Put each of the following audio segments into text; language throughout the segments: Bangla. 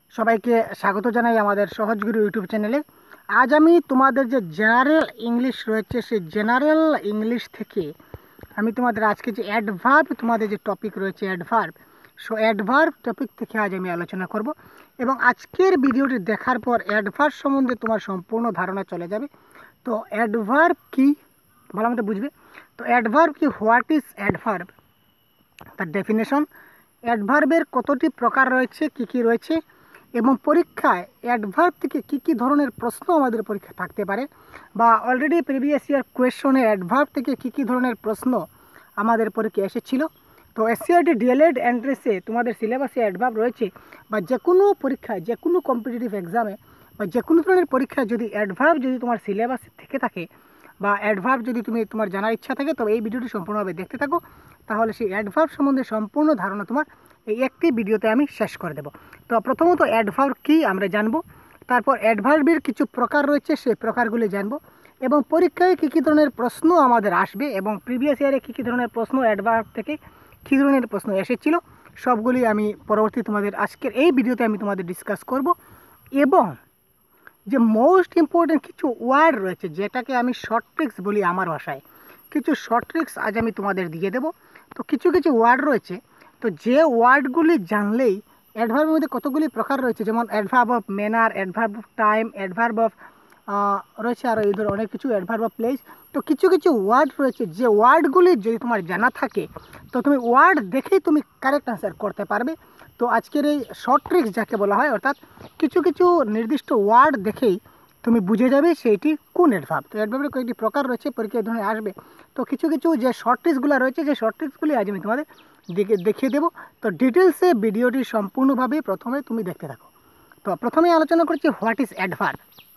সবাইকে স্বাগত জানাই আমাদের সহজগুরু ইউটিউব চ্যানেলে। আজ আমি তোমাদের যে জেনারেল ইংলিশ রয়েছে সেই জেনারেল ইংলিশ থেকে আমি তোমাদের আজকে যে অ্যাডভার্ব, তোমাদের যে টপিক রয়েছে অ্যাডভার্ব, অ্যাডভার্ব টপিক থেকে আজ আমি আলোচনা করব। এবং আজকের ভিডিওটি দেখার পর অ্যাডভার্ব সম্বন্ধে তোমার সম্পূর্ণ ধারণা চলে যাবে। তো অ্যাডভার্ব কি ভালো মতো বুঝবে। তো অ্যাডভার্ব কি, হোয়াট ইজ অ্যাডভার্ব, তার ডেফিনেশন, অ্যাডভার্বের কতটি প্রকার রয়েছে, কি কি রয়েছে, এবং পরীক্ষায় অ্যাডভার্ব থেকে কি কি ধরনের প্রশ্ন আমাদের পরীক্ষা থাকতে পারে, বা অলরেডি প্রিভিয়াস ইয়ার কোয়েশনে অ্যাডভার্ব থেকে কি কি ধরনের প্রশ্ন আমাদের পরীক্ষা এসেছিল। তো এসসিআরটি ডিএলএড এন্ট্রেন্সে তোমাদের সিলেবাসে অ্যাডভার্ব রয়েছে, বা যে কোনো পরীক্ষায়, যে কোনো কম্পিটিটিভ এক্সামে বা যে কোনো ধরনের পরীক্ষায় যদি অ্যাডভার্ব যদি তোমার সিলেবাসে থেকে থাকে বা অ্যাডভার্ব যদি তোমার জানার ইচ্ছা থাকে, তবে এই ভিডিওটি সম্পূর্ণভাবে দেখতে থাকো। তাহলে সেই অ্যাডভার্ব সম্বন্ধে সম্পূর্ণ ধারণা তোমার এই একটি ভিডিওতে আমি শেষ করে দেব। তো প্রথমত অ্যাডভার্ব কি আমরা জানবো, তারপর অ্যাডভার্বের কিছু প্রকার রয়েছে সেই প্রকারগুলি জানবো, এবং পরীক্ষায় কী কী ধরনের প্রশ্ন আমাদের আসবে, এবং প্রিভিয়াস ইয়ারে কী কী ধরনের প্রশ্ন অ্যাডভার্ব থেকে কী ধরনের প্রশ্ন এসেছিল, সবগুলি আমি পরবর্তী তোমাদের আজকের এই ভিডিওতে আমি তোমাদের ডিসকাস করব। এবং যে মোস্ট ইম্পর্টেন্ট কিছু ওয়ার্ড রয়েছে, যেটাকে আমি শর্ট ট্রিক্স বলি আমার ভাষায়, কিছু শর্ট ট্রিক্স আজ আমি তোমাদের দিয়ে দেবো। তো কিছু কিছু ওয়ার্ড রয়েছে, তো যে ওয়ার্ডগুলি জানলেই অ্যাডভার্বের মধ্যে কতগুলি প্রকার রয়েছে, যেমন adverb of manner, adverb of time, adverb of রয়েছে আরও এই ধর অনেক কিছু, অ্যাডভার্ব অফ প্লেস। তো কিছু কিছু ওয়ার্ড রয়েছে যে ওয়ার্ডগুলি যদি তোমার জানা থাকে তো তুমি ওয়ার্ড দেখেই তুমি কারেক্ট আনসার করতে পারবে। তো আজকের এই শর্ট ট্রিক্স যাকে বলা হয়, অর্থাৎ কিছু কিছু নির্দিষ্ট ওয়ার্ড দেখেই তুমি বুঝে যাবে সেইটি কোন অ্যাডভার্ব। তো অ্যাডভার্বের কয়েকটি প্রকার রয়েছে, পরীক্ষায় ধরনের আসবে। তো কিছু কিছু যে শর্ট ট্রিক্সগুলো রয়েছে, যে শর্ট ট্রিক্সগুলি আজ আমি তোমাদের দেখিয়ে দেবো। তো ডিটেলসে ভিডিওটি সম্পূর্ণভাবে প্রথমে তুমি দেখতে থাকো। তো প্রথমে আলোচনা করছি হোয়াট ইজ অ্যাডভার্ব।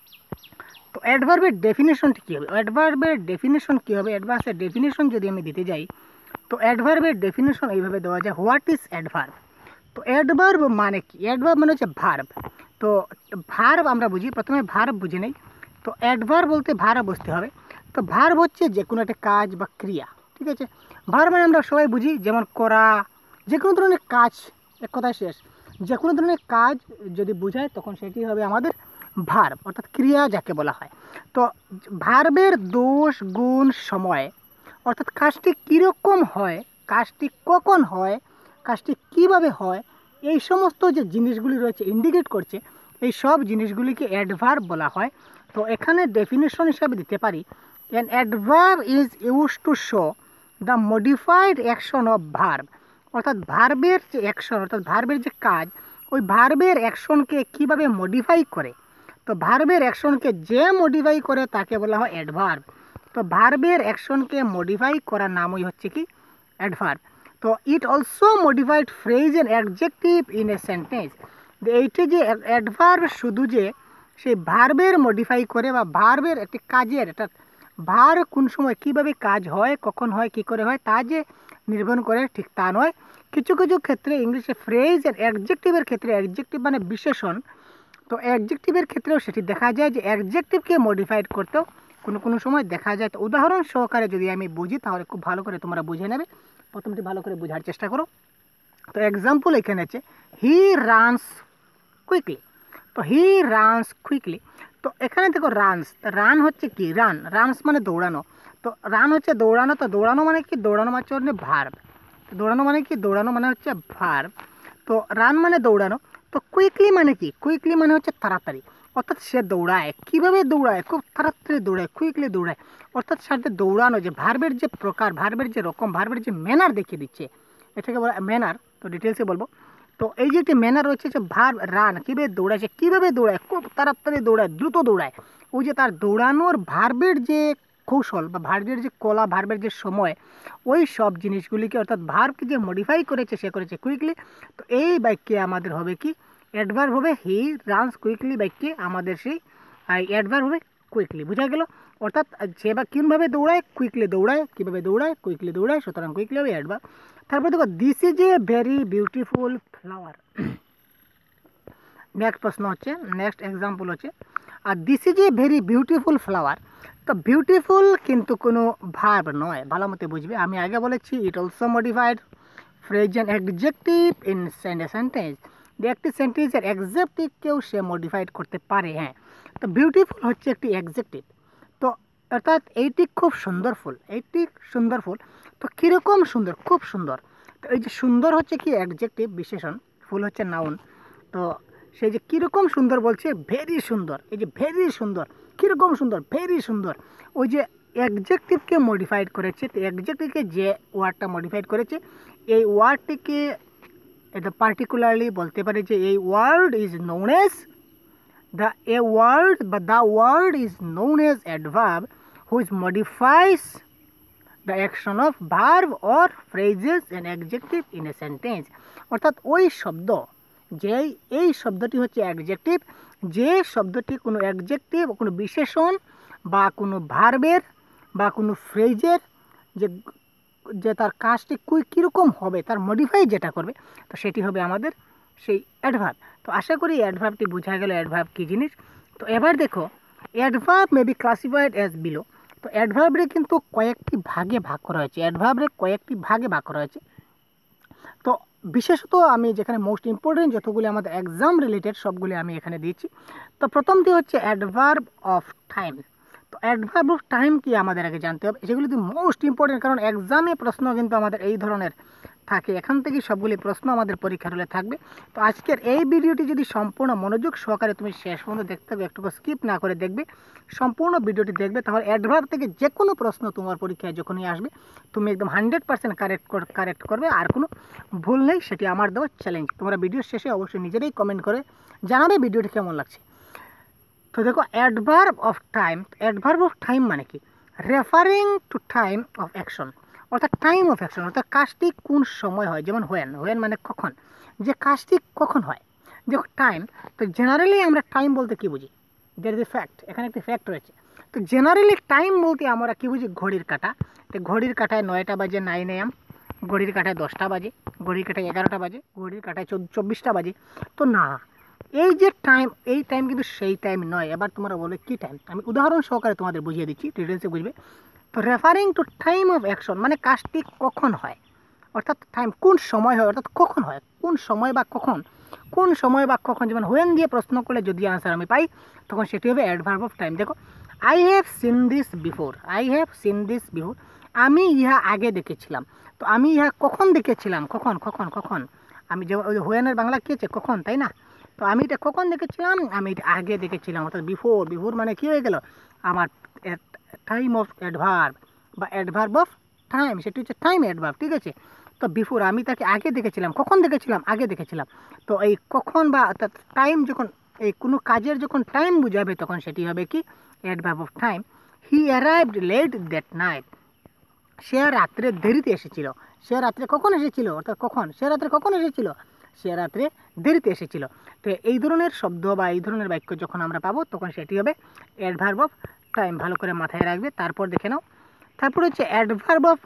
তো অ্যাডভার্বের ডেফিনেশনটি কী হবে, অ্যাডভার্বের ডেফিনেশন কী হবে, অ্যাডভার্বের ডেফিনেশন যদি আমি দিতে যাই, তো অ্যাডভার্বের ডেফিনেশন এইভাবে দেওয়া যায়, হোয়াট ইজ অ্যাডভার্ব। তো অ্যাডভার্ব মানে কি, অ্যাডভার্ব মানে হচ্ছে ভার্ব। তো ভার্ব আমরা বুঝি, প্রথমে ভার্ব বুঝে নেই। তো অ্যাডভার্ব বলতে ভার্ব বুঝতে হবে। তো ভার্ব হচ্ছে যে কোনো একটা কাজ বা ক্রিয়া, ঠিক আছে। ভার্ব মানে আমরা সবাই বুঝি, যেমন করা, যে কোনো ধরনের কাজ, এক কথায় শেষ। যে কোনো ধরনের কাজ যদি বোঝায় তখন সেটি হবে আমাদের ভার্ব, অর্থাৎ ক্রিয়া যাকে বলা হয়। তো ভার্বের দোষ, গুণ, সময়, অর্থাৎ কাজটি কীরকম হয়, কাজটি কখন হয়, কাজটি কীভাবে হয়, এই সমস্ত যে জিনিসগুলি রয়েছে ইন্ডিকেট করছে, এই সব জিনিসগুলিকে অ্যাডভার্ব বলা হয়। তো এখানে ডেফিনেশন হিসাবে দিতে পারি, an adverb is use to show the modified action of verb, অর্থাৎ ভার্বের যে অ্যাকশন, অর্থাৎ ভার্বের যে কাজ, ওই ভার্বের অ্যাকশনকে কীভাবে মডিফাই করে। তো ভার্বের অ্যাকশনকে যে মডিফাই করে তাকে বলা হয় অ্যাডভার্ব। তো ভার্বের অ্যাকশনকে মডিফাই করার নামই হচ্ছে কি অ্যাডভার্ব। তো it also modified phrase and adjective in a sentence. এইটি যে অ্যাডভার্ব শুধু যে সেই ভার্বের মডিফাই করে, বা ভার্বের একটি কাজের, অর্থাৎ ভার কোন সময় কীভাবে কাজ হয়, কখন হয়, কী করে হয়, তা যে নির্ভর করে, ঠিক তা নয়। কিছু কিছু ক্ষেত্রে ইংলিশে ফ্রেজ অ্যান্ড অ্যাডজেক্টিভের ক্ষেত্রে, অ্যাডজেক্টিভ মানে বিশেষণ, তো অ্যাডজেক্টিভের ক্ষেত্রেও সেটি দেখা যায় যে অ্যাডজেক্টিভকে মডিফাইড করতেও কোনো কোনো সময় দেখা যায়। তো উদাহরণ সহকারে যদি আমি বুঝি তাহলে খুব ভালো করে তোমরা বুঝে নেবে। প্রথমটি ভালো করে বোঝার চেষ্টা করো। তো এক্সাম্পল এখানে আছে, হি রানস কুইকলি। তো হি রানস কুইকলি, তো এখানে দেখো রানস, রান হচ্ছে কি, রানস মানে দৌড়ানো। তো রান হচ্ছে দৌড়ানো। তো দৌড়ানো মানে কি, দৌড়ানো মানে হচ্ছে ভার্ব। দৌড়ানো মানে কি, দৌড়ানো মানে হচ্ছে ভার্ব। তো রান মানে দৌড়ানো। তো কুইকলি মানে কি, কুইকলি মানে হচ্ছে তাড়াতাড়ি, অর্থাৎ সে দৌড়ায়। কীভাবে দৌড়ায়, খুব তাড়াতাড়ি দৌড়ায়, কুইকলি দৌড়ায়। অর্থাৎ সাথে দৌড়ানো যে ভার্বের যে প্রকার, ভার্বের যে রকম, ভার্বের যে ম্যানার দেখিয়ে দিচ্ছে, এটাকে বলা ম্যানার। তো ডিটেলসে বলবো। তো এই যে একটি ম্যানার রয়েছে, যে ভার্ব রান, কীভাবে দৌড়ায়, কীভাবে দৌড়ায়, খুব তাড়াতাড়ি দৌড়ায়, দ্রুত দৌড়ায়। ওই যে তার দৌড়ানোর ভার্বের যে কৌশল, বা ভার্বের যে কলা, ভার্বের যে সময়, ওই সব জিনিসগুলিকে, অর্থাৎ ভার্বকে যে মডিফাই করেছে, সে করেছে কুইকলি। তো এই বাক্যে আমাদের হবে কি, অ্যাডভার্ব হবে হি রানস কুইকলি, বাক্যে আমাদের সেই অ্যাডভার্ব হবে কুইকলি। বোঝা গেল, অর্থাৎ সে বা কীভাবে দৌড়ায়, কুইকলি দৌড়ায়, কীভাবে দৌড়ায়, কুইকলি দৌড়ায়, সুতরাং কুইকলি হবে অ্যাডভার্ব। তারপরে দেখো, this is a very beautiful flower. Next প্রশ্ন হচ্ছে, নেক্সট এক্সাম্পল হচ্ছে, আর this is a very beautiful flower. তো বিউটিফুল কিন্তু কোনো ভার্ব নয়, ভালো মতো বুঝবে। আমি আগে বলেছি it also modified phrase and adjective in a sentence. যে একটি সেন্টেন্সের অ্যাডজেক্টিভকেও সে মডিফাইড করতে পারে। হ্যাঁ, তো বিউটিফুল হচ্ছে একটি অ্যাডজেক্টিভ। তো অর্থাৎ এইটি খুব সুন্দর ফুল, এইটি সুন্দর ফুল। তো কীরকম সুন্দর? খুব সুন্দর। তো এই যে সুন্দর হচ্ছে কি অ্যাডজেক্টিভ বিশেষণ, ফুল হচ্ছে নাউন। তো সেই যে কীরকম সুন্দর বলছে, ভেরি সুন্দর। এই যে ভেরি সুন্দর, কীরকম সুন্দর, ভেরি সুন্দর। ওই যে অ্যাডজেক্টিভকে মডিফাইড করেছে, তো অ্যাডজেক্টিভকে যে ওয়ার্ডটা মডিফাইড করেছে, এই ওয়ার্ডটিকে এটা পার্টিকুলারলি বলতে পারে যে এই word is known as the word is known as adverb which modifies the action of verb or phrases and adjective in a sentence। অর্থাৎ ওই শব্দ, যেই এই শব্দটি হচ্ছে অ্যাডজেক্টিভ, যে শব্দটি কোনো অ্যাডজেক্টিভ, কোনো বিশেষণ বা কোনো ভার্বের বা কোনো ফ্রেজের যে যে তার কাজটি কীরকম হবে, তার মডিফাই যেটা করবে, তো সেটি হবে আমাদের সেই অ্যাডভার্ব। তো আশা করি অ্যাডভার্বটি বোঝা গেল অ্যাডভার্ব কী জিনিস। তো এবার দেখো, adverb may be classified as below. তো অ্যাডভার্বরে কিন্তু কয়েকটি ভাগে ভাগ করা হয়েছে, অ্যাডভার্বরে কয়েকটি ভাগে ভাগ করা হয়েছে। তো বিশেষত আমি যেখানে মোস্ট ইম্পর্টেন্ট যতগুলি আমাদের এক্সাম রিলেটেড সবগুলি আমি এখানে দিয়েছি। তো প্রথমটি হচ্ছে অ্যাডভার্ব অফ টাইম। তো অ্যাডভার্ব অফ টাইম কি আমাদের আগে জানতে হবে, সেগুলি তো মোস্ট ইম্পর্টেন্ট, কারণ এক্সামে প্রশ্ন কিন্তু আমাদের এই ধরনের থাকে, এখান থেকে সবগুলি প্রশ্ন আমাদের পরীক্ষার হলে থাকবে। তো আজকের এই ভিডিওটি যদি সম্পূর্ণ মনোযোগ সহকারে তুমি শেষ পর্যন্ত দেখতে হবে, একটু স্কিপ না করে দেখবে, সম্পূর্ণ ভিডিওটি দেখবে, তাহলে অ্যাডভার্ব থেকে যে কোনো প্রশ্ন তোমার পরীক্ষায় যখনই আসবে তুমি একদম 100% কারেক্ট করবে, আর কোনো ভুল নেই। সেটি আমার দেওয়া চ্যালেঞ্জ। তোমরা ভিডিওর শেষে অবশ্যই নিজেরাই কমেন্ট করে জানাবে ভিডিওটি কেমন লাগছে। তো দেখো, adverb of time. Adverb of time মানে কি? Referring to time of action, অর্থাৎ টাইম অফ অ্যাকশন, অর্থাৎ কাজটি কোন সময় হয়, যেমন হোয়েন মানে কখন, যে কাজটি কখন হয়। দেখো টাইম, তো জেনারেলি আমরা টাইম বলতে কী বুঝি? দেয়ার ইজ এ ফ্যাক্ট, এখানে একটি ফ্যাক্ট রয়েছে। তো জেনারেলি টাইম বলতে আমরা কী বুঝি? ঘড়ির কাঁটা। তো ঘড়ির কাঁটায় 9টা বাজে 9 AM, ঘড়ির কাঁটায় 10টা বাজে, ঘড়ির কাঁটায় 11টা বাজে, ঘড়ির কাঁটায় 24টা বাজে। তো না, এই যে টাইম, এই টাইম কিন্তু সেই টাইম নয়। এবার তোমরা বলে কী টাইম? আমি উদাহরণ সহকারে তোমাদের বুঝিয়ে দিচ্ছি, ডিটেলসে বুঝবে। তো referring to time of action মানে কাজটি কখন হয়, অর্থাৎ টাইম কোন সময় হয়, অর্থাৎ কখন হয়, কোন সময় বা কখন, কোন সময় বা কখন। যেমন হোয়েন দিয়ে প্রশ্ন করলে যদি আনসার আমি পাই, তখন সেটি হবে অ্যাডভার্ব অফ টাইম। দেখো, I have seen this before, I have seen this before, আমি ইহা আগে দেখেছিলাম। তো আমি ইহা কখন দেখেছিলাম, কখন কখন কখন, আমি যে ওই হোয়েনের বাংলা কী আছে? কখন, তাই না? তো আমি এটা কখন দেখেছিলাম? আমি এটা আগে দেখেছিলাম, অর্থাৎ বিফোর। বিফোর মানে কী হয়ে গেল? আমার টাইম অফ অ্যাডভার্ব বা অ্যাডভার্ব অফ টাইম, সেটি হচ্ছে টাইম অ্যাডভার্ব, ঠিক আছে? তো বিফোর আমি তাকে আগে দেখেছিলাম, কখন দেখেছিলাম? আগে দেখেছিলাম। তো এই কখন বা অর্থাৎ টাইম যখন এই কোনো কাজের যখন টাইম বুঝাবে, তখন সেটি হবে কি? Adverb of time. He arrived late that night, সে রাত্রে দেরিতে এসেছিল। সে রাত্রে কখন এসেছিল, অর্থাৎ কখন, সে রাত্রে কখন এসেছিল? সে রাত্রে দেরিতে এসেছিল। তো এই ধরনের শব্দ বা এই ধরনের বাক্য যখন আমরা পাবো, তখন সেটি হবে অ্যাডভার্ব অফ টাইম। ভালো করে মাথায় রাখবে। তারপর দেখে নাও, তারপর হচ্ছে অ্যাডভার্ব অফ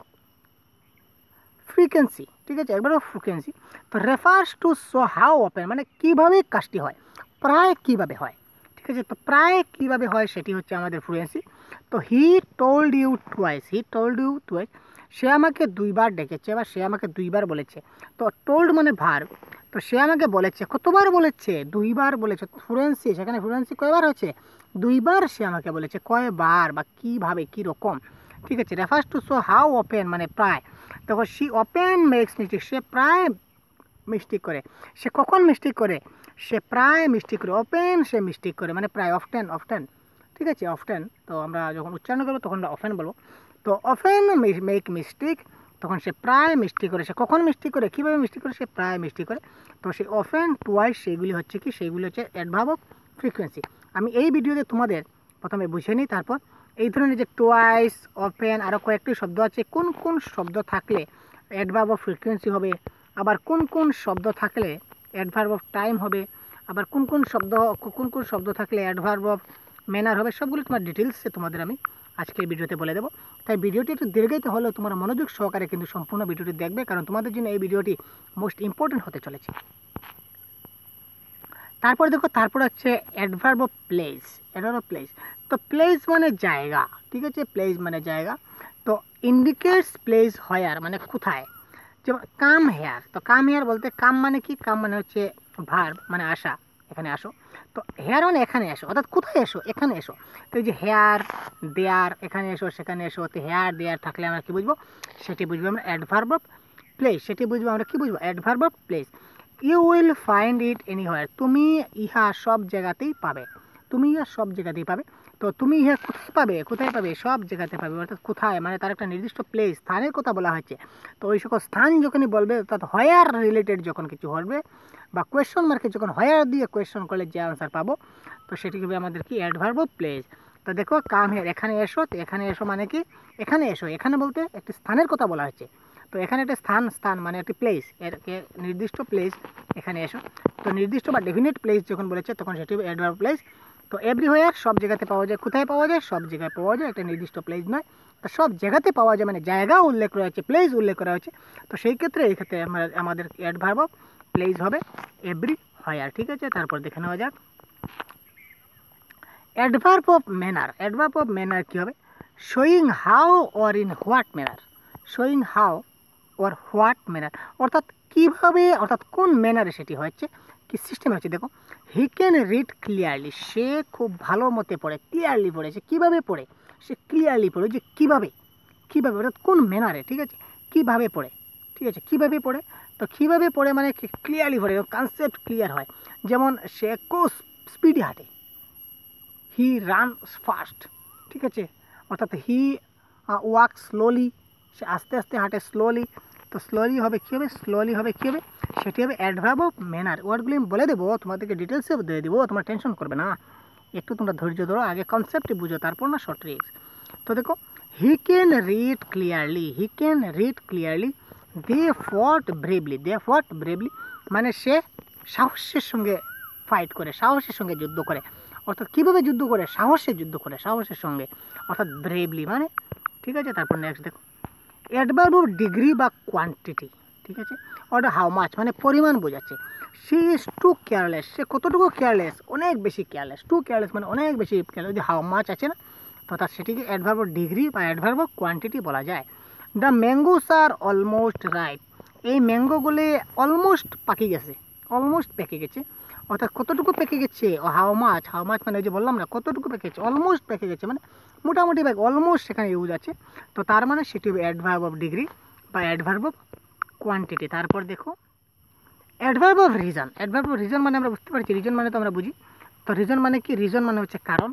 ফ্রিকোয়েন্সি, ঠিক আছে? অ্যাডভার্ব অফ ফ্রিকোয়েন্সি, তো refers to show how often, মানে কীভাবে কাজটি হয়, প্রায় কীভাবে হয়, ঠিক আছে? তো প্রায় কীভাবে হয় সেটি হচ্ছে আমাদের ফ্লুয়েন্সি। তো he told you twice, he told you twice, সে আমাকে 2বার ডেকেছে বা সে আমাকে 2বার বলেছে। তো টোল্ড মানে ভার্ব, তো সে আমাকে বলেছে, কতবার বলেছে? 2বার বলেছে। ফ্লুয়েন্সি, সেখানে ফ্লুয়েন্সি কয়বার হয়েছে? 2বার সে আমাকে বলেছে। কয়বার বা কীভাবে, কীরকম, ঠিক আছে? Refers to show how often মানে প্রায়। দেখো, সি অপেন মেক্স মিস্টেক, সে প্রায় মিস্টেক করে। সে কখন মিস্টেক করে? সে প্রায় মিস্টেক করে। ওপেন সে মিস্টেক করে মানে প্রায়, অফটেন, অফটেন, ঠিক আছে? অফটেন, তো আমরা যখন উচ্চারণ করবো তখন আমরা অফেন বলবো। তো অফেন মেক মিস্টেক, তখন সে প্রায় মিস্টেক করে। সে কখন মিস্টেক করে, কীভাবে মিস্টেক করে? সে প্রায় মিস্টেক করে। তো সে অফেন, টুয়াইস, সেগুলি হচ্ছে কি? সেগুলি হচ্ছে অ্যাডভার্ব অফ ফ্রিকোয়েন্সি। আমি এই ভিডিওতে তোমাদের প্রথমে বুঝে নিই, তারপর এই ধরনের যে টুয়াইস, অফেন, আরও কয়েকটি শব্দ আছে, কোন কোন শব্দ থাকলে অ্যাডভার্ব অফ ফ্রিকোয়েন্সি হবে, আবার কোন কোন শব্দ থাকলে অ্যাডভার্ব অফ টাইম হবে, আবার কোন কোন শব্দ থাকলে অ্যাডভার্ব অফ ম্যানার হবে, সবগুলো তোমার ডিটেলসে তোমাদের আমি আজকের ভিডিওতে বলে দেবো। তাই ভিডিওটি একটু দীর্ঘায়িত হলেও তোমরা মনোযোগ সহকারে কিন্তু সম্পূর্ণ ভিডিওটি দেখবে, কারণ তোমাদের জন্য এই ভিডিওটি মোস্ট ইম্পর্টেন্ট হতে চলেছে। তারপর দেখো, তারপর হচ্ছে adverb of place. Adverb of place, তো প্লেস মানে জায়গা, ঠিক আছে? প্লেস মানে জায়গা। তো ইন্ডিকেটস প্লেস হোয়ার মানে কোথায়। যেমন কাম হেয়ার, তো কাম হেয়ার বলতে কাম মানে কি? কাম মানে হচ্ছে ভার্ব মানে আসা, এখানে আসো। তো হেয়ার মানে এখানে এসো, অর্থাৎ কোথায় এসো, এখানে এসো। তো এই যে হেয়ার দেয়ার, এখানে এসো সেখানে এসো, তো হেয়ার দেয়ার থাকলে আমরা কী বুঝবো, সেটি বুঝবো আমরা অ্যাডভার্ব অফ প্লেস, সেটি বুঝবো আমরা কী বুঝবো, adverb of place. You will find it anywhere, তুমি ইহা সব জায়গাতেই পাবে, তুমি ইহা সব জায়গাতেই পাবে। তো তুমি ইহা কোথায় পাবে, কোথায় পাবে, সব জায়গাতে পাবে, অর্থাৎ কোথায় মানে তার একটা নির্দিষ্ট প্লেস, স্থানের কথা বলা হয়েছে। তো ওই সকল স্থান যখনই বলবে, অর্থাৎ হোয়ার রিলেটেড যখন কিছু হবে বা কোয়েশ্চন মার্কে যখন হোয়ার দিয়ে কোয়েশ্চন করলে যে আনসার পাবো, তো সেটি হবে আমাদের কি অ্যাডভার্ব অফ প্লেস। তো দেখো কাম হিয়ার, এখানে এসো, তো এখানে এসো মানে কি, এখানে এসো, এখানে বলতে একটি স্থানের কথা বলা হয়েছে। তো এখানে একটা স্থান, স্থান মানে একটি প্লেস, এর নির্দিষ্ট প্লেস, এখানে এসো। তো নির্দিষ্ট বা ডেফিনেট প্লেস যখন বলেছে তখন সেটি অ্যাডভার্ব প্লেস। তো এভরিহোয়ার সব জায়গাতে পাওয়া যায়, কোথায় পাওয়া যায়, সব জায়গায় পাওয়া যায়, একটা নির্দিষ্ট প্লেস নয়। তো সব জায়গাতে পাওয়া যায় মানে জায়গা উল্লেখ করা হয়েছে, প্লেস উল্লেখ করা হয়েছে। তো সেই ক্ষেত্রে এই ক্ষেত্রে আমাদের অ্যাডভার্ব অফ প্লেস হবে এভরিহোয়ার। ঠিক আছে, তারপর দেখে নেওয়া যাক adverb of manner. Adverb of manner কী হবে, showing how or in what manner, showing how or what manner, অর্থাৎ কীভাবে, অর্থাৎ কোন ম্যানারে সেটি হচ্ছে, কি সিস্টেম হচ্ছে। দেখো হি ক্যান রিড ক্লিয়ারলি, সে খুব ভালো মতে পড়ে, ক্লিয়ারলি পড়ে, সে কীভাবে পড়ে, সে ক্লিয়ারলি পড়ে, যে কীভাবে, কীভাবে অর্থাৎ কোন ম্যানারে, ঠিক আছে, কীভাবে পড়ে, ঠিক আছে, কীভাবে পড়ে। তো কীভাবে পড়ে মানে ক্লিয়ারলি পড়ে, কনসেপ্ট ক্লিয়ার হয়। যেমন সে খুব স্পিডে হাঁটে, হি রানস ফাস্ট, ঠিক আছে, অর্থাৎ হি ওয়াক স্লোলি, সে আস্তে আস্তে হাঁটে স্লোলি। তো স্লোলি হবে কী হবে, স্লোলি হবে কী হবে, সেটি হবে অ্যাডভার্ব অফ ম্যানার। ওয়ার্ডগুলি আমি বলে দেবো, তোমাদেরকে ডিটেলসে দিয়ে দেবো, তোমরা টেনশন করবে না, একটু তোমরা ধৈর্য ধরো, আগে কনসেপ্টটি বুঝো তারপর না শর্ট ট্রিক্স। তো দেখো he can read clearly, he can read clearly, they fought bravely, they fought bravely মানে সে সাহসের সঙ্গে ফাইট করে, সাহসের সঙ্গে যুদ্ধ করে, অর্থাৎ কীভাবে যুদ্ধ করে, সাহসে যুদ্ধ করে, সাহসের সঙ্গে, অর্থাৎ ব্রেভলি মানে, ঠিক আছে। তারপর নেক্সট দেখো অ্যাডভার্ব অফ ডিগ্রি বা কোয়ান্টিটি, ঠিক আছে, অর্থাৎ হাউ মাচ মানে পরিমাণ বোঝাচ্ছে। সি ইজ টু কেয়ারলেস, সে কতটুকু কেয়ারলেস, অনেক বেশি কেয়ারলেস, টু কেয়ারলেস মানে অনেক বেশি কেয়ারলেস, যদি হাউ মাচ আছে না, অর্থাৎ সেটিকে অ্যাডভার্ব অফ ডিগ্রি বা অ্যাডভার্ব অফ কোয়ান্টিটি বলা যায়। The mangoes are almost ripe, এই ম্যাঙ্গোগুলি অলমোস্ট পাকি গেছে, অলমোস্ট পেকে গেছে, অর্থাৎ কতটুকু পেকে গেছে, ও হাউ মাচ, হাউ মাচ মানে ওই যে বললাম না কতটুকু পেকে গেছে, অলমোস্ট পেকে গেছে মানে মোটামুটি ব্যাগ, অলমোস্ট সেখানে ইউজ আছে। তো তার মানে সেটি অ্যাডভার্ব অফ ডিগ্রি বা অ্যাডভার্ব অফ কোয়ান্টিটি। তারপর দেখো adverb of reason. Adverb of reason মানে আমরা বুঝতে পারছি, রিজন মানে তো আমরা বুঝি। তো রিজন মানে কি, রিজন মানে হচ্ছে কারণ,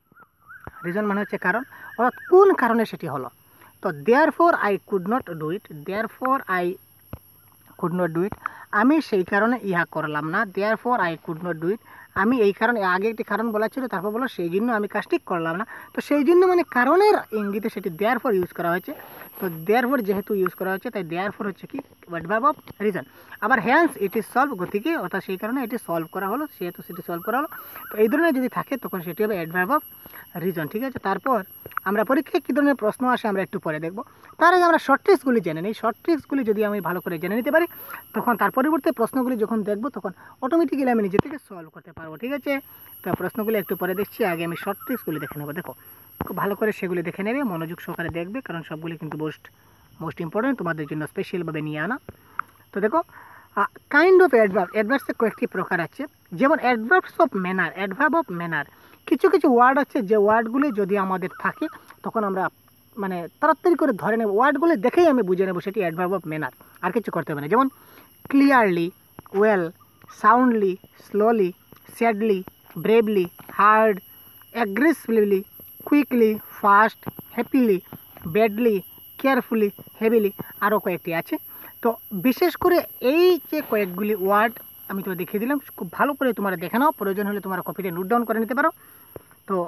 রিজন মানে হচ্ছে কারণ, অর্থাৎ কোন কারণে সেটি হলো। তো therefore I could not do it, therefore I could not do it, আমি সেই কারণে ইহা করলাম না, therefore I could not do it, আমি এই কারণে, আগে একটি কারণ বলা ছিল তারপর বলো সেই জন্য আমি কাজটি করলাম না। তো সেই জন্য মানে কারণের ইঙ্গিতে সেটি দেয়ার ফর ইউজ করা হয়েছে। তো দেয়ার ফর যেহেতু ইউজ করা হয়েছে তাই দেয়ার ফর হচ্ছে কি অ্যাডভার্ব অফ রিজন। আবার হ্যান্স ইট ইজ সলভ, গতিকে অর্থাৎ সেই কারণে এটি সলভ করা হলো, সেহেতু সেটি সলভ করা হলো। তো এই ধরনের যদি থাকে তখন সেটি হবে অ্যাডভার্ব অফ রিজন, ঠিক আছে। তারপর আমরা পরীক্ষায় কী ধরনের প্রশ্ন আসে আমরা একটু পরে দেখব। তার আগে আমরা শর্ট ট্রিক্সগুলি জেনে নিই। শর্ট ট্রিক্সগুলি যদি আমি ভালো করে জেনে নিতে পারি তখন তার পরিবর্তে প্রশ্নগুলি যখন দেখব তখন অটোমেটিক্যালি আমি নিজে থেকে সলভ করতে পারবো, ঠিক আছে। তো প্রশ্নগুলি একটু পরে দেখছি, আগে আমি শর্ট ট্রিক্সগুলি দেখে নেবো। দেখো খুব ভালো করে সেগুলি দেখে নেবে, মনোযোগ সহকারে দেখবে, কারণ সবগুলি কিন্তু মোস্ট ইম্পর্টেন্ট, তোমাদের জন্য স্পেশালভাবে নিয়ে আনা। তো দেখো কাইন্ড অফ অ্যাডভার্ব, অ্যাডভার্বসের কয়েকটি প্রকার আছে, যেমন adverbs of manner, adverb of manner, কিছু কিছু ওয়ার্ড আছে যে ওয়ার্ডগুলি যদি আমাদের থাকে তখন আমরা মানে তাড়াতাড়ি করে ধরে নেব, ওয়ার্ডগুলি দেখেই আমি বুঝে নেব সেটি অ্যাডভার্ব অফ ম্যানার, আর কিছু করতে হবে না। যেমন clearly, well, soundly, slowly, sadly, bravely, hard, aggressively, quickly, fast, happily, badly, carefully, heavily, আরও কয়েকটি আছে। তো বিশেষ করে এই যে কয়েকগুলি ওয়ার্ড আমি তোমার দেখিয়ে দিলাম, খুব ভালো করে তোমরা দেখে নাও, প্রয়োজন হলে তোমরা কপিতে নোট ডাউন করে নিতে পারো। তো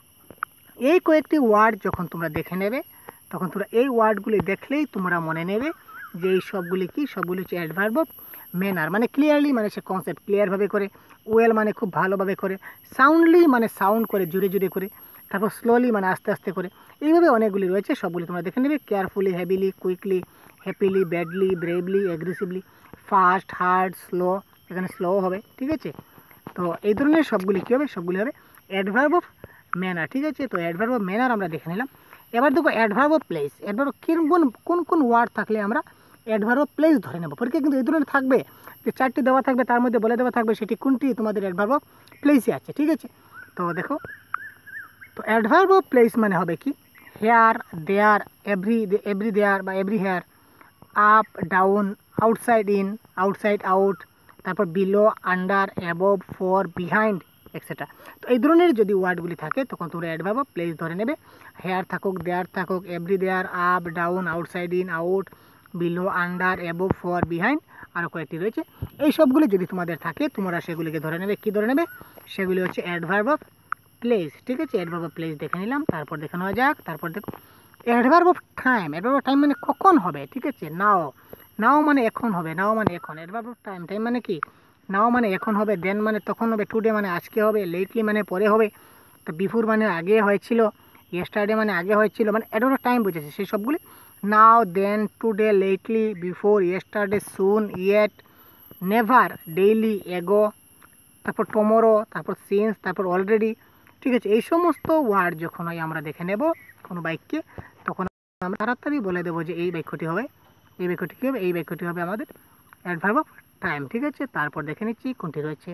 এই কয়েকটি ওয়ার্ড যখন তোমরা দেখে নেবে তখন তোমরা এই ওয়ার্ডগুলি দেখলেই তোমরা মনে নেবে যে এই সবগুলি কি, সবগুলি হচ্ছে অ্যাডভার্ব অফ ম্যানার। মানে ক্লিয়ারলি মানে সে কনসেপ্ট ক্লিয়ারভাবে করে, ওয়েল মানে খুব ভালোভাবে করে, সাউন্ডলি মানে সাউন্ড করে জুড়ে জুড়ে করে, তারপর স্লোলি মানে আস্তে আস্তে করে, এইভাবে অনেকগুলি রয়েছে, সবগুলি তোমরা দেখে নেবে। Carefully, heavily, quickly, happily, badly, bravely, aggressively, fast, hard, slow, এখানে স্লো হবে, ঠিক আছে। তো এই ধরনের সবগুলি কী হবে, সবগুলি হবে অ্যাডভার্ব অফ ম্যানার, ঠিক আছে। তো অ্যাডভার্ব অফ ম্যানার আমরা দেখে নিলাম। এবার দেখো অ্যাডভার্ব অফ প্লেস। অ্যাডভার্ব কোন কোন ওয়ার্ড থাকলে আমরা অ্যাডভার্ব অফ প্লেস ধরে নেব। পরীক্ষা কিন্তু এই ধরনের থাকবে যে 4টি দেওয়া থাকবে, তার মধ্যে বলে দেওয়া থাকবে সেটি কোনটি তোমাদের অ্যাডভার্ব অফ প্লেসে আছে, ঠিক আছে। তো দেখো, তো অ্যাডভার্ব অফ প্লেস মানে হবে কি, হেয়ার, দেয়ার, এভরি দেয়ার বা every here, up down, outside in, outside out, তারপর below, under, above, for, behind, etcetera. তো এই ধরনের যদি ওয়ার্ডগুলি থাকে তখন তোমরা অ্যাডভার্ব অফ প্লেস ধরে নেবে। হেয়ার থাকুক, দেয়ার থাকুক, every there, up down, outside in, out, below, under, above, for, behind, আরও কয়েকটি রয়েছে। এই সবগুলি যদি তোমাদের থাকে তোমরা সেগুলিকে ধরে নেবে। কি ধরে নেবে? সেগুলি হচ্ছে অ্যাডভার্ব অফ প্লেস, ঠিক আছে। অ্যাডভার্ব অফ প্লেস দেখে নিলাম। তারপর দেখে নেওয়া যাক, তারপর দেখো adverb of time. Adverb of time মানে কখন হবে, ঠিক আছে। নাও, নাও মানে এখন হবে, নাও মানে এখন। অ্যাডভার্ব অফ টাইম, টাইম মানে কি, নাও মানে এখন হবে, দেন মানে তখন হবে, টুডে মানে আজকে হবে, লেটলি মানে পরে হবে, তো বিফোর মানে আগে হয়েছিল, ইয়েস্টারডে মানে আগে হয়েছিল, মানে অ্যাডভার্ব অফ টাইম বুঝেছে সেই সবগুলি। Now, then, today, lately, before, yesterday, soon, yet, never, daily, ago, তারপর টমোরো, তারপর সিন্স, তারপর অলরেডি, ঠিক আছে। এই সমস্ত ওয়ার্ড যখন আমরা দেখে নেব কোনো বাক্যে, তখন আমরা তাড়াতাড়ি বলে দেবো যে এই বাক্যটি হবে, এই বাক্যটি কী হবে, এই বাক্যটি হবে আমাদের অ্যাডভার্ব অফ টাইম, ঠিক আছে। তারপর দেখে নিচ্ছি কোনটি রয়েছে।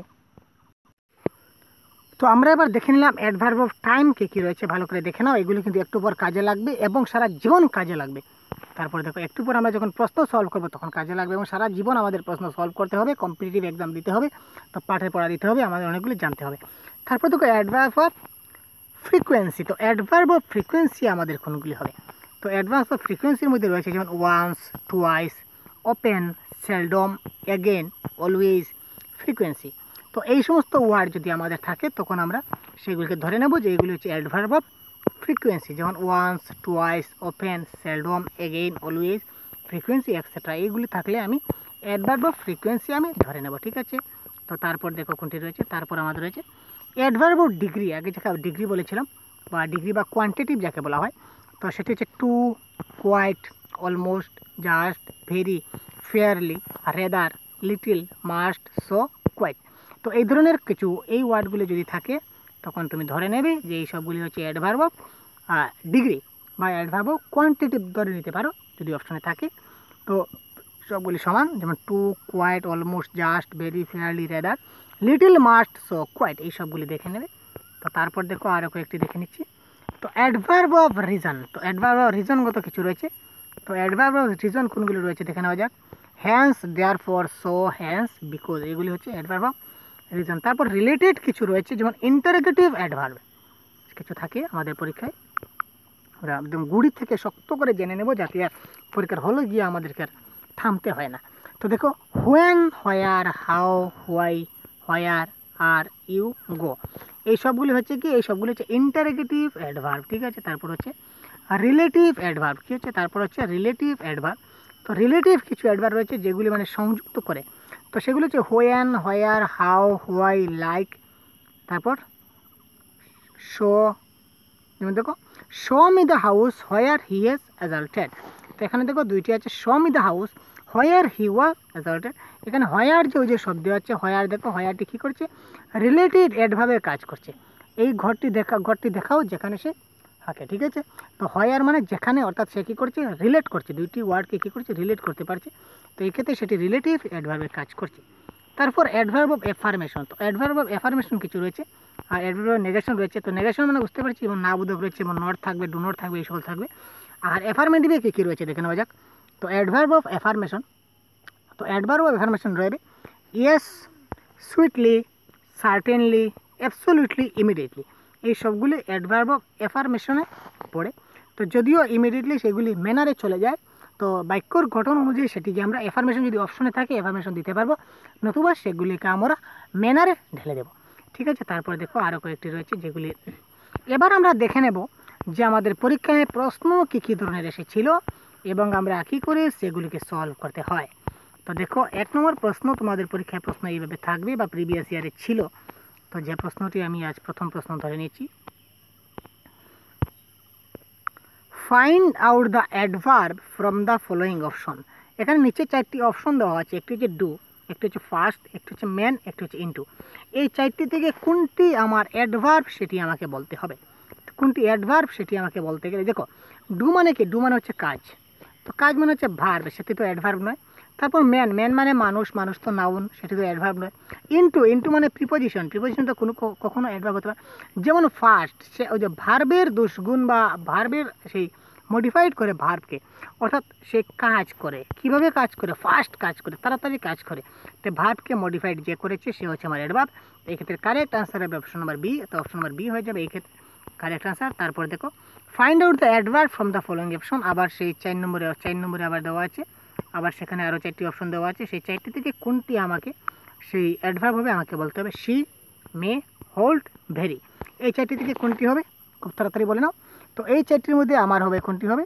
তো আমরা এবার দেখে নিলাম অ্যাডভার্ব অফ টাইম কী রয়েছে, ভালো করে দেখে নাও। এগুলো কিন্তু একটু পর কাজে লাগবে এবং সারা জীবন কাজে লাগবে। তারপরে দেখো, একটু পর আমরা যখন প্রশ্ন সলভ করবো তখন কাজে লাগবে এবং সারা জীবন আমাদের প্রশ্ন সলভ করতে হবে, কম্পিটিটিভ এক্সাম দিতে হবে, তো পাঠের পড়া দিতে হবে, আমাদের অনেকগুলি জানতে হবে। তারপর দেখো অ্যাডভার্ব অফ ফ্রিকোয়েন্সি। তো অ্যাডভার্ব অফ ফ্রিকোয়েন্সি আমাদের কোনগুলি হবে? তো অ্যাডভার্ব অফ ফ্রিকোয়েন্সির মধ্যে রয়েছে যেমন once, twice, often, seldom, again, always, frequency. তো এই সমস্ত ওয়ার্ড যদি আমাদের থাকে তখন আমরা সেগুলিকে ধরে নেব যে এগুলি হচ্ছে অ্যাডভার্ব অফ ফ্রিকোয়েন্সি, যেমন once, twice, often, seldom, again, always, frequency, etcetera. এইগুলি থাকলে আমি অ্যাডভার্ব অফ ফ্রিকোয়েন্সি আমি ধরে নেব, ঠিক আছে। তো তারপর দেখো কোনটি রয়েছে, তারপর আমাদের রয়েছে অ্যাডভার্ব অফ ডিগ্রি। আগে যাকে ডিগ্রি বলেছিলাম বা ডিগ্রি বা কোয়ান্টিটিভ যাকে বলা হয়, তো সেটি হচ্ছে too, quite, almost, just, very, fairly, rather, little, much, so, quite. তো এই ধরনের কিছু এই ওয়ার্ডগুলি যদি থাকে তখন তুমি ধরে নেবে যে এই সবগুলি হচ্ছে অ্যাডভার্ব অফ ডিগ্রি বা অ্যাডভার্ব অফ কোয়ান্টিটিভ ধরে নিতে পারো যদি অপশনে থাকে। তো সবগুলি সমান, যেমন too, quite, almost, just, very, fairly, rather, little, much, so, quite, এই সবগুলি দেখে নেবে। তো তারপর দেখো আরও কয়েকটি দেখে নিচ্ছি। তো অ্যাডভার্ব অফ রিজন। তো অ্যাডভার্ব অফ রিজনগত কিছু রয়েছে। তো অ্যাডভার্ব অফ রিজন কোনগুলি রয়েছে দেখে নেওয়া যাক। Hence, therefore, so, hence, because, এগুলি হচ্ছে অ্যাডভার্ব অফ রিজন। তারপর রিলেটেড কিছু রয়েছে, যেমন ইন্টারোগেটিভ অ্যাডভার্ব কিছু থাকে আমাদের পরীক্ষায়, আমরা একদম গুড়ি থেকে শক্ত করে জেনে নেব যাতে আর পরীক্ষার হলে গিয়ে আমাদেরকে আর থামতে হয় না। তো দেখো, when, where, how, why, where, are, you, go, এই সবগুলি হচ্ছে কি, এই সবগুলি হচ্ছে ইন্টারোগেটিভ অ্যাডভার্ব, ঠিক আছে। তারপর হচ্ছে রিলেটিভ অ্যাডভার্ব, কী হচ্ছে, তারপর হচ্ছে রিলেটিভ অ্যাডভার্ব। তো রিলেটিভ কিছু অ্যাডভার্ব রয়েছে যেগুলি মানে সংযুক্ত করে, তো সেগুলো হচ্ছে when, where, how, why, like, তারপর শো। যেমন দেখো, show me the house where he has assaulted. তো এখানে দেখো দুইটি আছে, show me the house where he was assaulted. এখানে হোয়ার যে ওই যে শব্দ আছে হোয়ার, দেখো হোয়ারটি কী করছে, রিলেটিভ অ্যাডভার্বের কাজ করছে। এই ঘরটি দেখাও যেখানে সে থাকে, ঠিক আছে। তো হোয়ার মানে যেখানে, অর্থাৎ সে কী করছে, রিলেট করছে, দুইটি ওয়ার্ডকে কী করছে, রিলেট করতে পারছে। তো এই ক্ষেত্রে সেটি রিলেটিভ অ্যাডভার্বের কাজ করছে। তারপর অ্যাডভার্ব অফ এফার্মেশন। তো অ্যাডভার্ব অফ এফার্মেশন কিছু রয়েছে আর অ্যাডভার্ব অফ নেগেশন রয়েছে। তো নেগেশন মানে বুঝতে পারছি এবং না বোধক রয়েছে, এবং নট থাকবে, ডু নট থাকবে, এই সকল থাকবে। আর এফার্মেটিভে কী কী রয়েছে দেখে নেওয়া যাক। তো অ্যাডভার্ব অফ এফার্মেশন, তো অ্যাডভার্ব অফ এফার্মেশন রয়েছে yes, sweetly, certainly, absolutely, immediately, এই সবগুলি অ্যাডভার্ব অফ এফার্মেশনে পড়ে। তো যদিও ইমিডিয়েটলি সেগুলি ম্যানারে চলে যায়, তো বাক্যর গঠন অনুযায়ী সেটিকে আমরা এফার্মেশন যদি অপশনে থাকে এফার্মেশন দিতে পারবো, নতুবা সেগুলিকে আমরা ম্যানারে ঢেলে দেবো, ঠিক আছে। তারপরে দেখো আরও কয়েকটি রয়েছে যেগুলি এবার আমরা দেখে নেব যে আমাদের পরীক্ষায় প্রশ্ন কী কী ধরনের এসেছিল এবং আমরা কী করে সেগুলিকে সলভ করতে হয়। তো দেখো, 1 নম্বর প্রশ্ন তোমাদের পরীক্ষায় প্রশ্ন এইভাবে থাকবে বা প্রিভিয়াস ইয়ারে ছিল। তো যে প্রশ্নটি আমি আজ প্রথম প্রশ্ন ধরে নিয়েছি, find out the adverb from the following option. এখানে নিচে 4টি অপশন দেওয়া আছে, একটি হচ্ছে ডু, একটি হচ্ছে ফার্স্ট, একটি হচ্ছে ম্যান, একটি হচ্ছে ইনটু। এই 4টি থেকে কোনটি আমার অ্যাডভার্ব সেটি আমাকে বলতে হবে। কোনটি অ্যাডভার্ব সেটি আমাকে বলতে গেলে দেখো, ডু মানে কি, ডু মানে হচ্ছে কাজ। তো তো কাজ মানে হচ্ছে ভার্ব, সেটি তো অ্যাডভার্ব নয়। তারপর ম্যান, ম্যান মানে মানুষ, মানুষ তো নাউন, সেটি তো অ্যাডভার্ব নয়। ইনটু, ইনটু মানে প্রিপোজিশন, প্রিপোজিশন তো কখনো অ্যাডভার্ব হতে পারে। যেমন ফার্স্ট, সে ওই যে ভার্বের দুষ্গুণ বা ভার্বের সেই মডিফাইড করে ভার্বকে, অর্থাৎ সে কাজ করে, কিভাবে কাজ করে, ফাস্ট কাজ করে, তাড়াতাড়ি কাজ করে, তো ভার্বকে মডিফাইড যে করেছে সে হচ্ছে আমার অ্যাডভার্ব। এই ক্ষেত্রে কারেক্ট আনসার হবে অপশন নাম্বার বি, তো অপশন নাম্বার বি হয়ে যাবে এই ক্ষেত্রে কারেক্ট আনসার। তারপর দেখো find out the adverb from the following option, আবার সেই 4 নম্বরে আবার দেওয়া আছে, আবার সেখানে আরও 4টি অপশন দেওয়া আছে, সেই 4টি থেকে কোনটি আমাকে সেই অ্যাডভার্ব হবে আমাকে বলতে হবে। শি, মে, হোল্ড, ভেরি, এই 4টি থেকে কোনটি হবে খুব তাড়াতাড়ি বলে নাও। তো এই 4টির মধ্যে আমার হবে কোনটি হবে,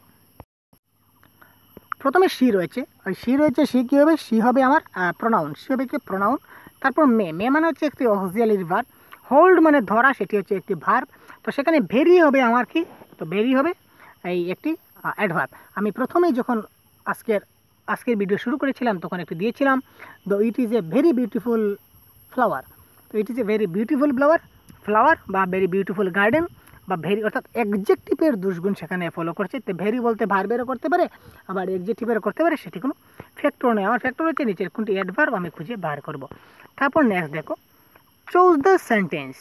প্রথমে সি রয়েছে, ওই সি রয়েছে, সি কী হবে, সি হবে আমার প্রোনাউন, সি হবে কি প্রোনাউন। তারপর মে, মে মানে হচ্ছে একটি অক্সিলিয়ারি ভার্ব। হোল্ড মানে ধরা, সেটি হচ্ছে একটি ভার্ব। তো সেখানে ভেরি হবে আমার কি, তো ভেরি হবে এই একটি অ্যাডভার্ব। আমি প্রথমেই যখন আজকের ভিডিও শুরু করেছিলাম তখন একটু দিয়েছিলাম, তো it is a very beautiful flower, তো it is a very beautiful flower বা ভেরি বিউটিফুল গার্ডেন, বা ভেরি অর্থাৎ অ্যাডজেক্টিভের দুষ্গুণ সেখানে ফলো করছে। তো ভেরি বলতে ভার্বেরও করতে পারে, আবার অ্যাডজেক্টিভেরও করতে পারে, সেটি কোনো ফ্যাক্টর নেই। আমার ফ্যাক্টর হচ্ছে নিচের কোনটি অ্যাডভার্ব আমি খুঁজে বার করব। তারপর নেক্সট দেখো, choose the sentence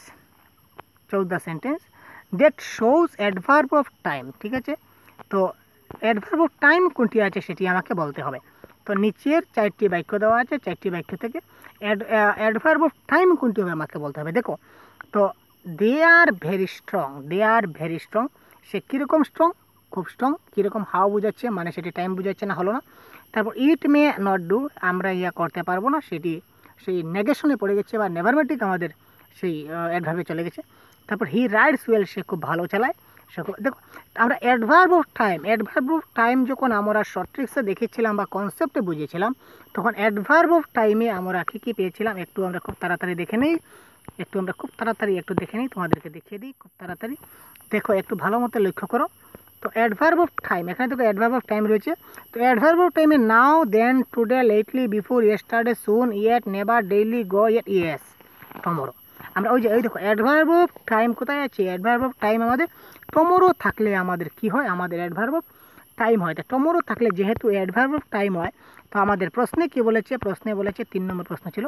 that shows adverb of time. ঠিক আছে, তো অ্যাডভার্ব অফ টাইম কোনটি আছে সেটি আমাকে বলতে হবে। তো নিচের 4টি বাক্য দেওয়া আছে, 4টি বাক্য থেকে অ্যাডভার্ব অফ টাইম কোনটি হবে আমাকে বলতে হবে। দেখো, তো দে আর ভেরি স্ট্রং, সে কীরকম স্ট্রং, খুব স্ট্রং। কীরকম, হাউ বোঝাচ্ছে, মানে সেটি টাইম বোঝাচ্ছে না, হলো না। তারপর ইট মে নট ডু, আমরা ইয়া করতে পারবো না, সেটি সেই নেগেশনে পড়ে গেছে বা নেভারমেটিক আমাদের সেই অ্যাডভার্বে চলে গেছে। তারপর হি রাইডস ওয়েল, সে খুব ভালো চালায়। দেখো, আমরা অ্যাডভার্ব অফ টাইম যখন আমরা শর্ট ট্রিক্সে দেখেছিলাম বা কনসেপ্টে বুঝিয়েছিলাম, তখন অ্যাডভার্ব অফ টাইমে আমরা কী পেয়েছিলাম একটু আমরা খুব তাড়াতাড়ি দেখে নিই, একটু দেখে নিই, তোমাদেরকে দেখিয়ে দিই খুব তাড়াতাড়ি। দেখো, একটু ভালো মতো লক্ষ্য করো। তো অ্যাডভার্ব অফ টাইম, এখানে দেখো অ্যাডভার্ব অফ টাইম রয়েছে। তো অ্যাডভার্ব অফ টাইমে now, then, today, lately, before, yesterday, soon, yet, never, daily, go, yet, yes, tomorrow. আমরা ওই যে ওই দেখো অ্যাডভার্ব অফ টাইম কোথায় আছে, অ্যাডভার্ব অফ টাইম আমাদের টমোরো থাকলে আমাদের কি হয়, আমাদের অ্যাডভার্ব অফ টাইম হয়। তা টমোরো থাকলে যেহেতু অ্যাডভার্ব অফ টাইম হয়, তো আমাদের প্রশ্নে কি বলেছে, 3 নম্বর প্রশ্ন ছিল।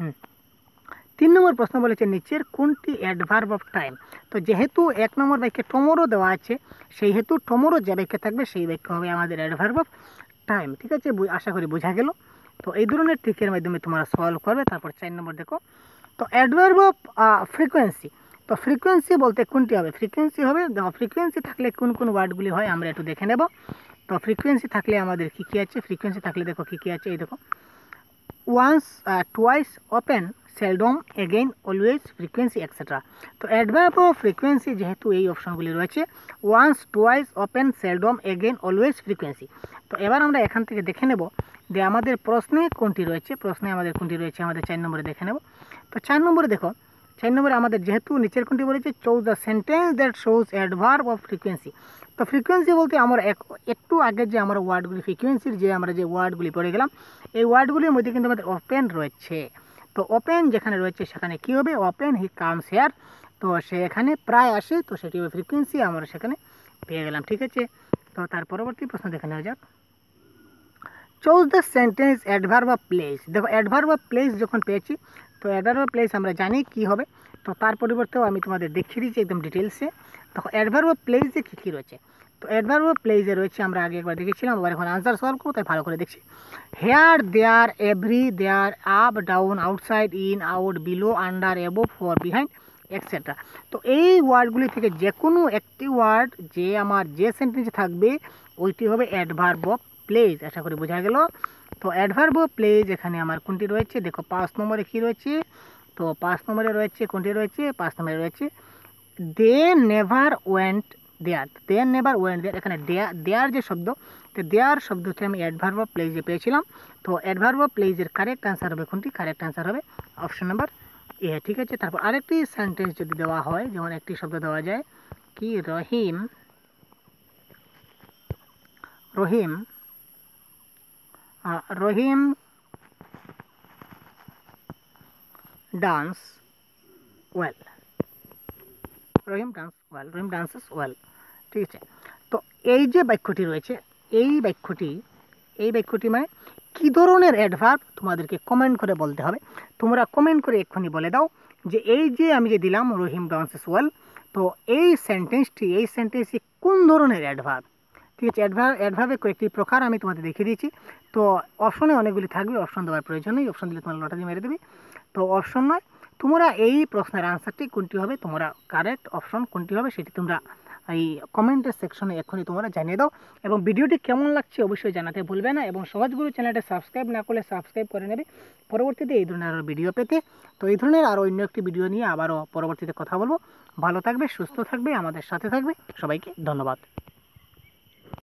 3 নম্বর প্রশ্ন বলেছে নিচের কোনটি অ্যাডভার্ব অফ টাইম। তো যেহেতু 1 নম্বর বাক্যে টমোরো দেওয়া আছে, সেই হেতু টমোরো যে বাক্যে থাকবে সেই বাক্য হবে আমাদের অ্যাডভার্ব অফ টাইম। ঠিক আছে, আশা করি বোঝা গেল। তো এই ধরনের ট্রিকের মাধ্যমে তোমরা সলভ করবে। তারপর 4 নম্বর দেখো, তো অ্যাডভার্ব অফ ফ্রিকোয়েন্সি। তো ফ্রিকোয়েন্সি বলতে কোনটি হবে, ফ্রিকোয়েন্সি হবে, দেখো ফ্রিকোয়েন্সি থাকলে কোন কোন ওয়ার্ডগুলি হয় আমরা একটু দেখে নেব। তো ফ্রিকোয়েন্সি থাকলে আমাদের কী কী আছে, ফ্রিকোয়েন্সি থাকলে দেখো কী কী আছে, এই দেখো once, twice, often, seldom, again, always, frequency, etcetera. তো অ্যাডভার্ব অফ ফ্রিকোয়েন্সি যেহেতু এই অপশনগুলি রয়েছে, once, twice, often, seldom, again, always, frequency. তো এবার আমরা এখান থেকে দেখে নেব যে আমাদের প্রশ্নে কোনটি রয়েছে, আমাদের 4 নম্বরে দেখে নেব। তো 4 নম্বরে দেখো, 4 নম্বরে আমাদের যেহেতু নিচের কোনটি বলেছে, choose the sentence that shows adverb of frequency. তো ফ্রিকোয়েন্সি বলতে আমরা একটু আগে যে আমরা ওয়ার্ডগুলি ফ্রিকোয়েন্সির আমরা যে ওয়ার্ডগুলি পড়ে গেলাম, এই ওয়ার্ডগুলির মধ্যে কিন্তু আমাদের ওপেন রয়েছে। তো ওপেন যেখানে রয়েছে সেখানে কী হবে, ওপেন হি কামস হেয়ার, তো সে এখানে প্রায় আসে, তো সেটি হবে ফ্রিকোয়েন্সি, আমরা সেখানে পেয়ে গেলাম। ঠিক আছে, তো তার পরবর্তী প্রশ্ন দেখে নেওয়া যাক। Choose the sentence adverb of place. দেখো অ্যাডভার্ব অফ প্লেস যখন পেয়েছি, তো অ্যাডভার্ব অফ প্লেস আমরা জানি কী হবে, তো তার পরিবর্তেও আমি তোমাদের দেখিয়ে দিচ্ছি একদম ডিটেলসে। দেখো অ্যাডভার্ব অফ প্লেসে কী কী রয়েছে। তো অ্যাডভার্ব অফ প্লেসে রয়েছে, আমরা আগে একবার দেখেছিলাম, আবার এখন আনসার সলভ করবো, তাই ভালো করে দেখছি। Here, there, every, there, up, down, outside, in, out, below, under, above, far, behind, etcetera. তো এই ওয়ার্ডগুলি থেকে যে কোনো একটি ওয়ার্ড যে আমার যে সেন্টেন্সে থাকবে ওইটি হবে অ্যাডভার্ব অফ প্লেস। আশা করি বোঝা গেল। তো অ্যাডভার্ব অফ প্লেস এখানে আমার কোনটি রয়েছে, দেখো 5 নম্বরে কী রয়েছে, তো 5 নম্বরে রয়েছে কোনটি রয়েছে, 5 নম্বরে রয়েছে দে নেভার ওয়েন্ট দেয়ার। এখানে দেয়ার যে শব্দ, তো দেয়ার শব্দটি আমি অ্যাডভার্ব অফ প্লেসে পেয়েছিলাম। তো অ্যাডভার্ব অফ প্লেসের কারেক্ট আনসার হবে কোনটি, কারেক্ট আনসার হবে অপশন নাম্বার এ। ঠিক আছে, তারপর আরেকটি সেন্টেন্স যদি দেওয়া হয়, যেমন একটি শব্দ দেওয়া যায় কি, Rahim dance well, Rahim dances well. ঠিক আছে, তো এই যে বাক্যটি রয়েছে, এই বাক্যটি মানে কী ধরনের অ্যাডভার্ব তোমাদেরকে কমেন্ট করে বলতে হবে। তোমরা কমেন্ট করে এক্ষুনি বলে দাও যে এই যে আমি যে দিলাম রহিম ডান্সেস ওয়েল, তো এই সেন্টেন্সটি কোন ধরনের অ্যাডভার্ব। ঠিক আছে, অ্যাডভার্বের কয়েকটি প্রকার আমি তোমাদের দেখিয়ে দিয়েছি। তো অপশনে অনেকগুলি থাকবে, অপশন দেওয়ার প্রয়োজন নেই, অপশন দিলে তোমার লটারি মেরে দেবে। তো অপশন নয়, তোমরা এই প্রশ্নের আনসারটি কোনটি হবে, তোমরা কারেক্ট অপশন কোনটি হবে সেটি তোমরা এই কমেন্টের সেকশনে এক্ষুনি তোমরা জানিয়ে দাও। এবং ভিডিওটি কেমন লাগছে অবশ্যই জানাতে ভুলবে না, এবং সহজ গুরু চ্যানেলটা সাবস্ক্রাইব না করলে সাবস্ক্রাইব করে নেবে পরবর্তীতে এই ধরনের আরও ভিডিও পেতে। তো এই ধরনের আরও অন্য একটি ভিডিও নিয়ে আবারও পরবর্তীতে কথা বলবো। ভালো থাকবে, সুস্থ থাকবে, আমাদের সাথে থাকবে। সবাইকে ধন্যবাদ।